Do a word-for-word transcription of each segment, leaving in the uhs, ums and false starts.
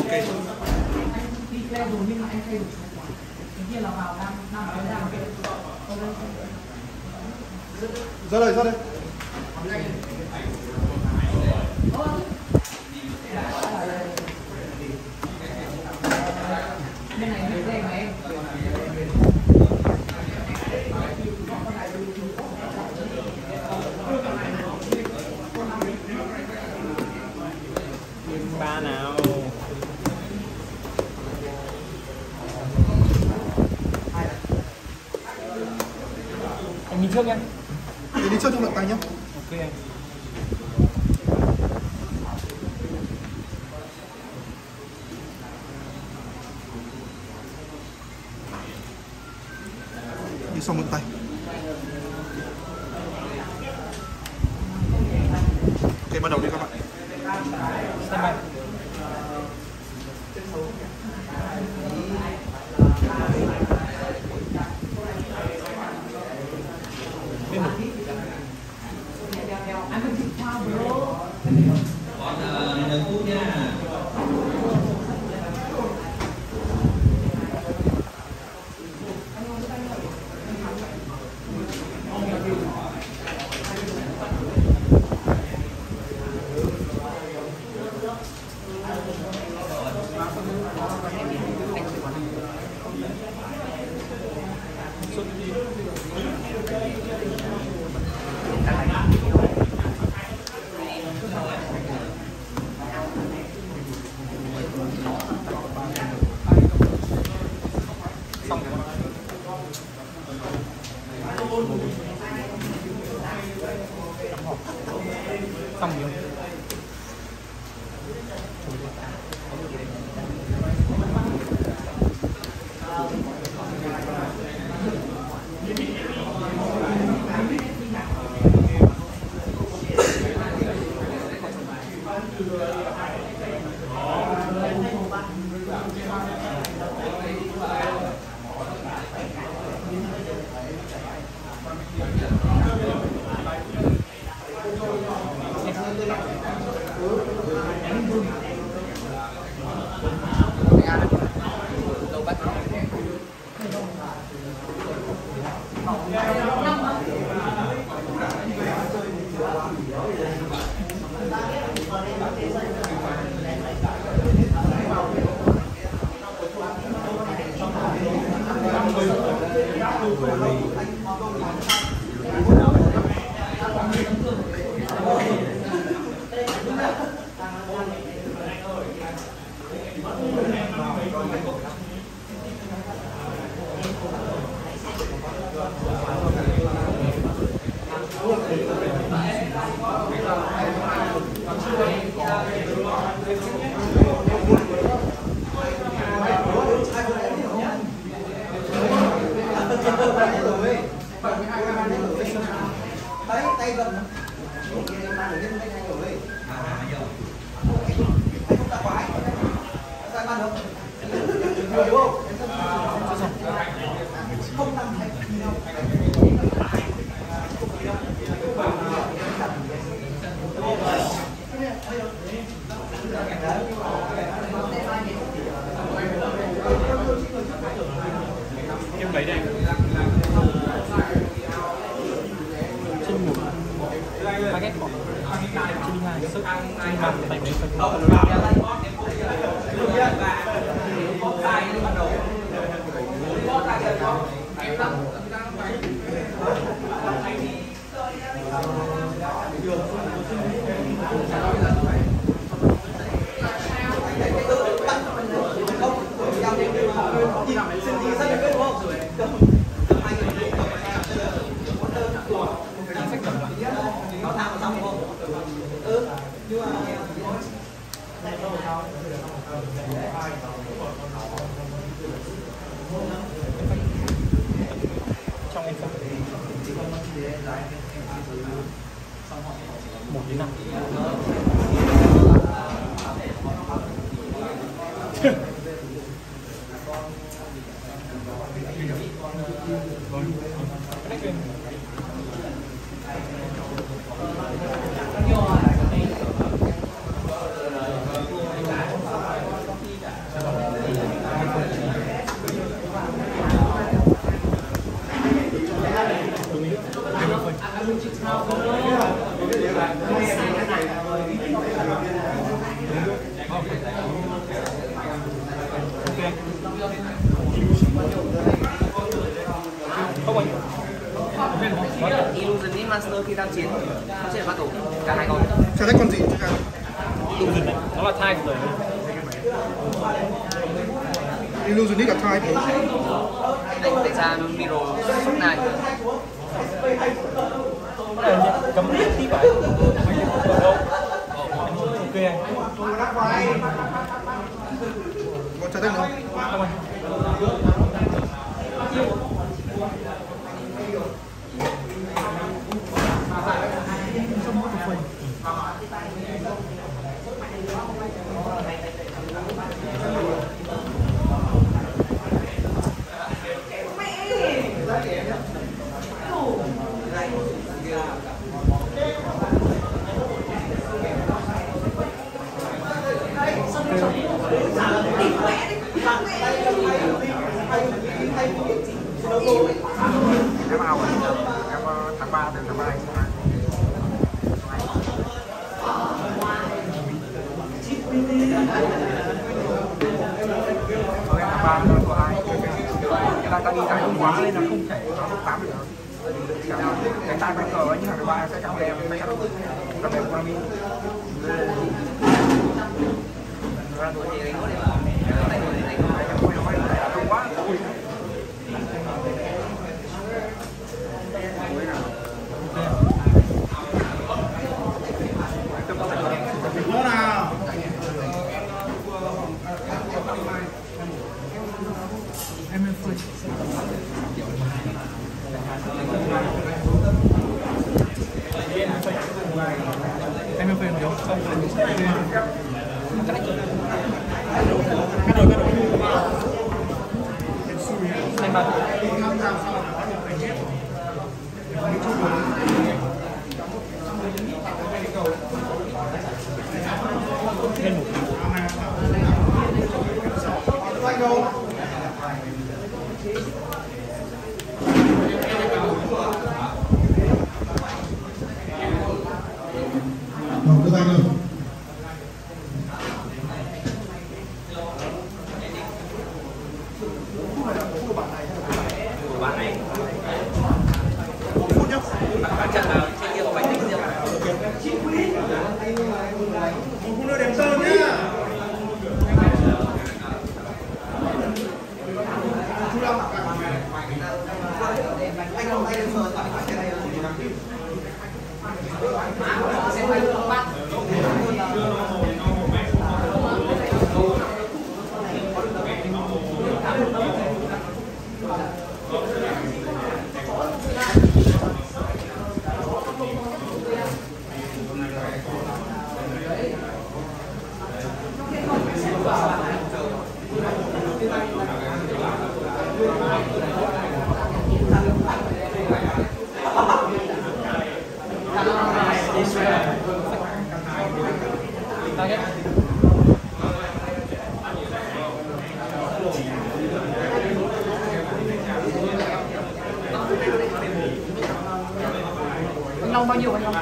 ok. Ra đây, ra đây. Ba nào. Anh đi trước nhé. Đi, đi trước trong lận tay nhé. Ok anh. Đi xong lận tay. Ok, bắt đầu đi các bạn. Xem bài. Bên một. Còn đừng phút nha. Xong rồi. Xong rồi. Tay gần không năm hay Em lấy đây. Trên một ba ghép bỏ. Trên hai sức. Trên ba tay của em trong em phải một đến năm. Không anh. Illusionist Master khi tham chiến tham chiến battle cả hai con. Chả thấy con gì chứ cả. Illusion này, nó là thai rồi. Illusionist cả thai thì Anh để ra Miro Sốc này. Cái này cấm tiếp tí phải. Ở đâu? Ok anh. con chả thấy nữa. Không anh. Em ao rồi, em tháng ba từ tháng ba anh Thôi em tháng ba rồi có ai cái là ta đi giải đông quá nên là không thể nó lúc tám được cái tay bên cờ nhưng mà thứ ba sẽ cao em sẽ cắt cắt em qua mi không quá Nó nào. Em em phơi. Em em phơi một không? Cắt rồi, cắt rồi. Anh bạn. Lên một. Một cái tay nữa. Bạn này. Một phút nhá. Bạn trận là trên kia có bánh tính riêng. Một phút nữa điểm sơn nhá. Anh không tay được rồi, tại cái này Anh Long bao nhiêu anh Long?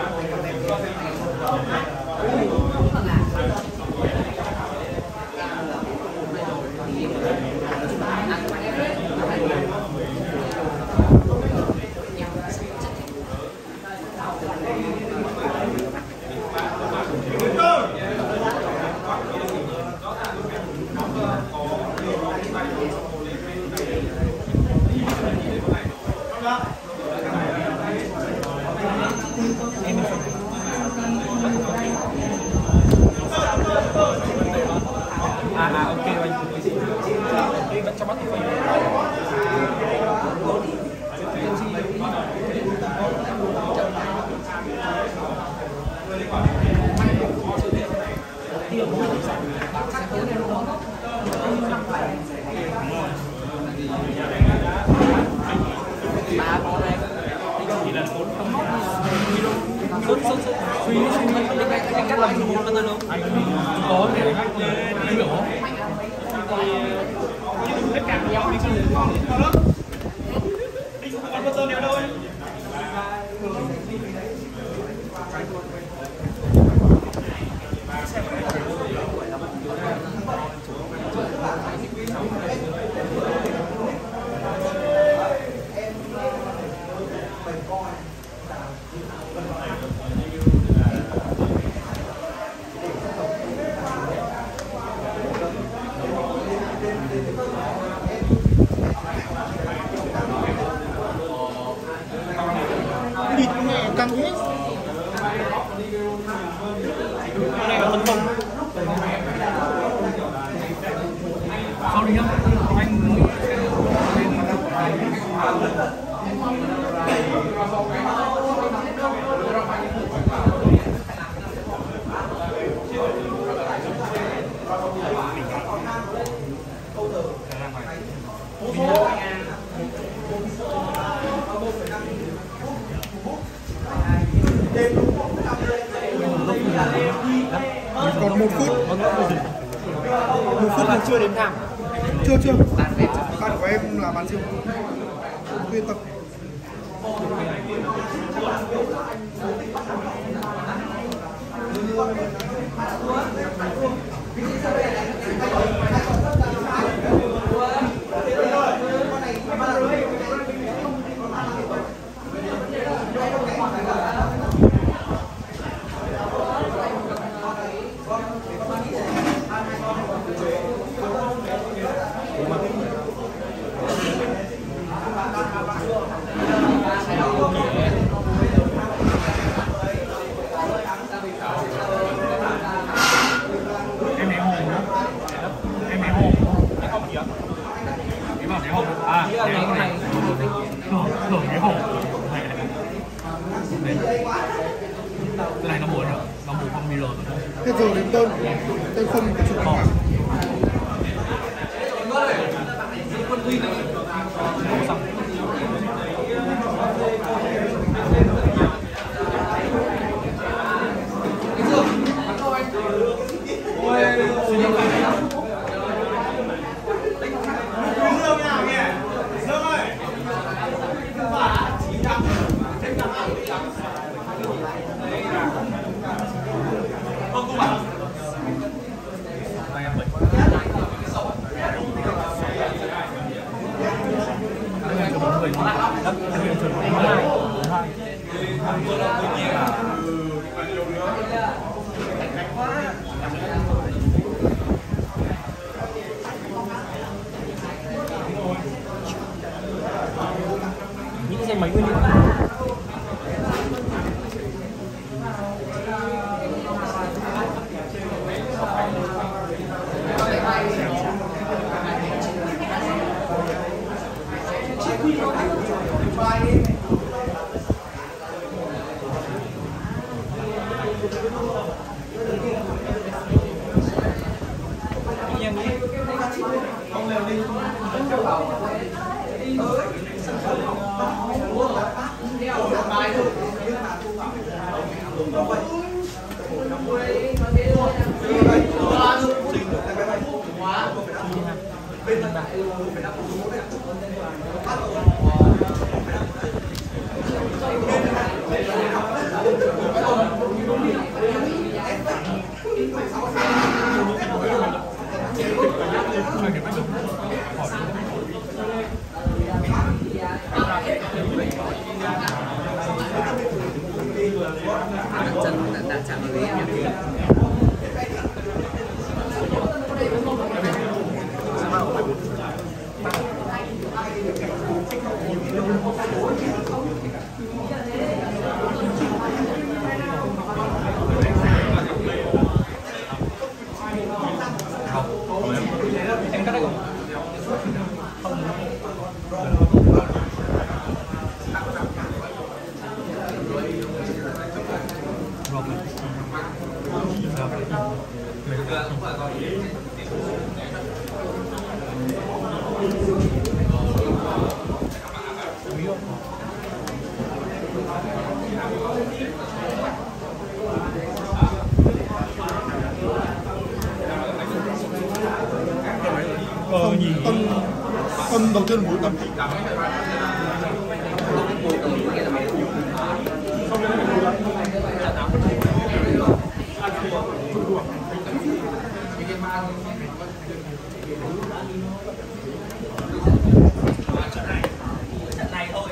À à ok anh. Đi bắt cho bắt thì phải. Sốt sốt sốt. Suy suy anh anh cắt làm gì một lần không? Anh có thể anh đi hiểu không? Tất cả nhau đi chơi. Đi ăn bao giờ đều đâu anh? Địt mẹ căng hết. Cái này là tấn công. Không đi nhá. Anh Còn một phút. Một phút là chưa đến thẳng. Chưa chưa. Bạn của em là bán siêu. Khuyên tập. cái này nó buồn rồi, nó buồn không bị lột rồi. Hết rồi đến tên. Tên không chụp nào. Những xe máy nguyên liệu. Chân đã chạm vào ghế em. Em cắt đây không? Không, tâm, tâm đầu tiên là mũi tâm. Trận này thôi.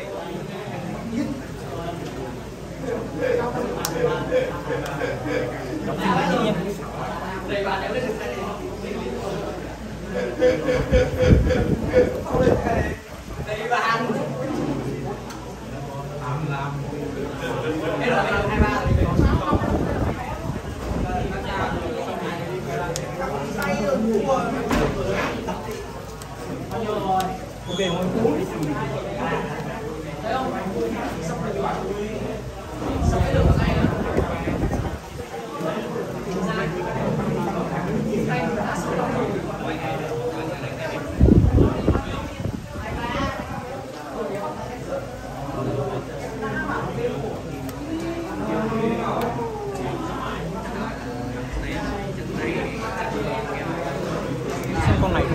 Đọc phim đấy nhé. Con này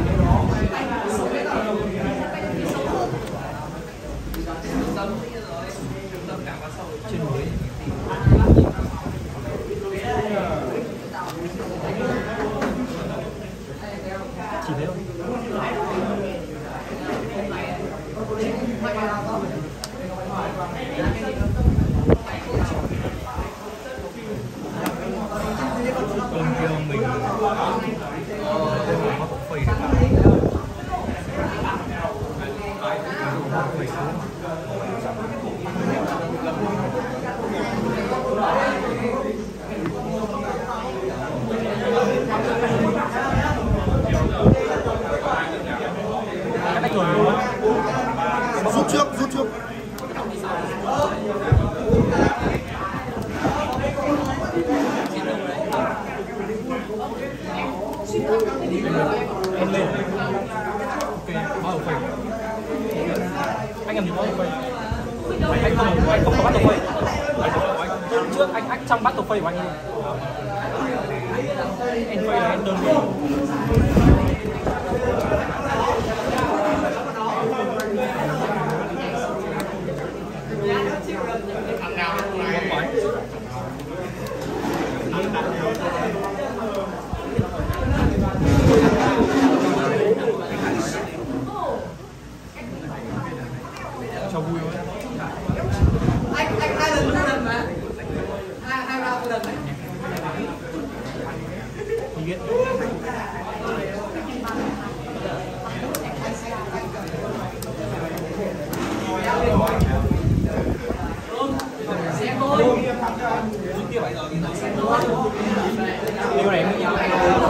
trên núi chỉ thế thôi. Con kia mình nó cũng phây Rút trước, rút trước. em lên. Ok, có ở phây. Anh làm gì có ở phây? Anh anh không anh không có bắt đầu phây. Trước anh anh trong bắt đầu phây của anh luôn. Em phây là em đơn vị. Cho vui thôi. Anh anh hai lần một lần mà. Hai hai round một lần này. Không biết. Điều này mới nhau.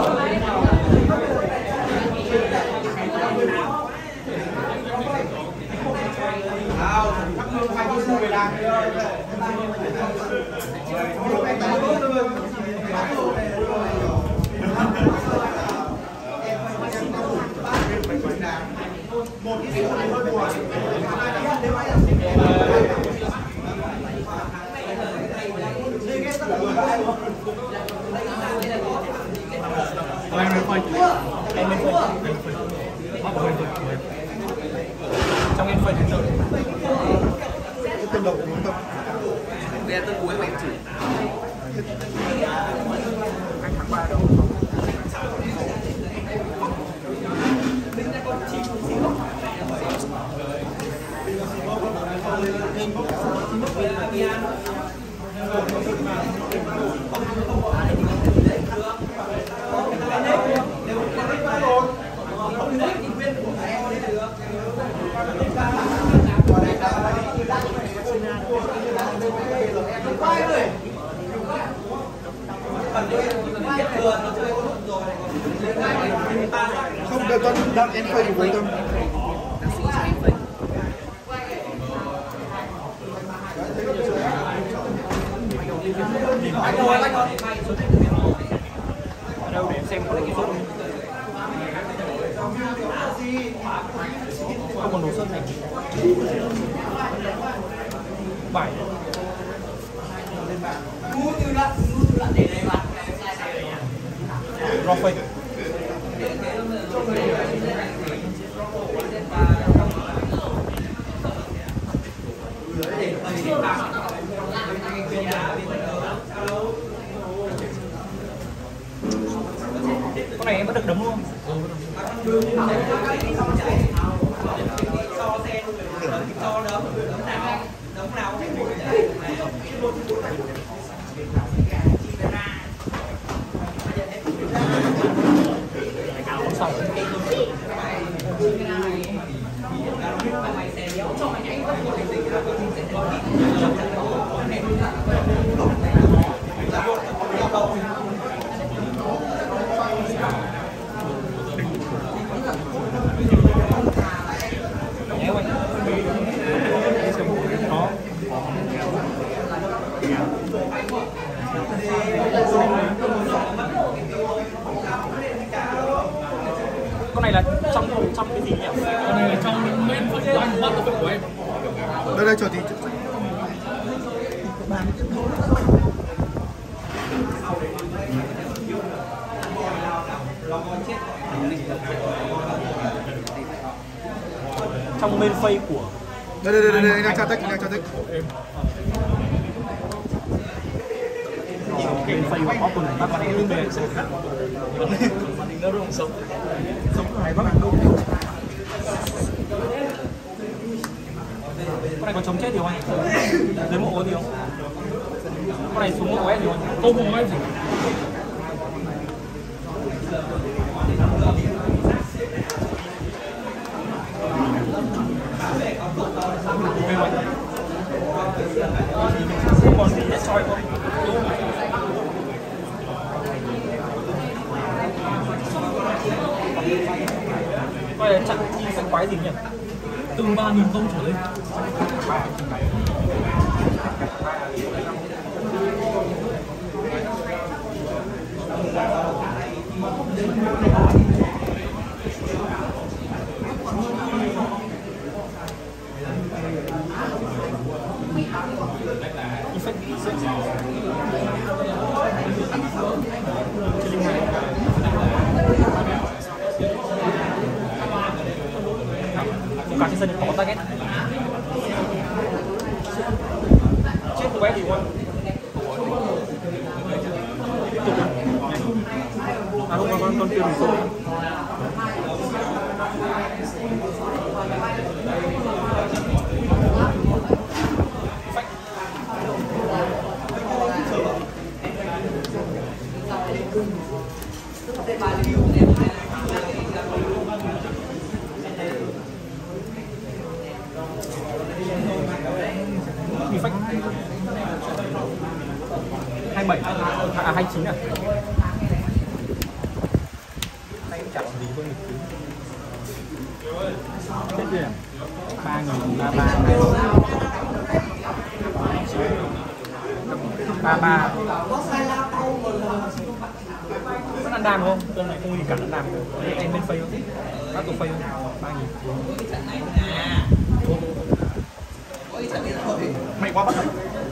Em lên phơi. Em lên phơi. Em phơi. Bắt phơi phơi. Trong em phơi thì sợ. Cái tên đầu của mình không? Bây giờ tôi cuối mày chửi. Anh thằng ba đâu? Không, đợi con đang em phơi với tôi. Đang suy nghĩ cho em phây. Anh ngồi anh ngồi. Ở đâu để xem có cái sốt không? Không còn đồ sơn này. Bảy. Raw phây. Con này em vẫn được đấm luôn. Con sò. sau. Nhé quay. Có. Con này là trong trong cái gì nhỉ? Con này là trong main phần của anh, bắt đầu của em. Đây đây chờ tí. Trong main phase của Đây đây đây đây đang tra tích, đang tra tích. main phase của Open các bạn em về sẽ khác. Nó rung sống. Sống hay quá. Con này có chống chết gì không anh? Lấy một ô gì không? Con này xuống một ô ét gì không? Không có em gì. Không còn gì để soi không? Coi là chặn chi cái quái gì nhỉ? Từ ba nghìn không trở lên. Cả trên sân có target. Chết của bé thì luôn. Tiếp tục. À không, con con kia mình rồi. hai mươi bảy à hai mươi chín à? Nay cũng chẳng còn gì thôi nghịch phí. Chết đi à? ba nghìn ba ba ba ba vẫn ăn đam không? Cơn này không gì cản ăn đam được. Em bên phây không? Các tổ phây không? ba nghìn. Mày quá bắt đầu.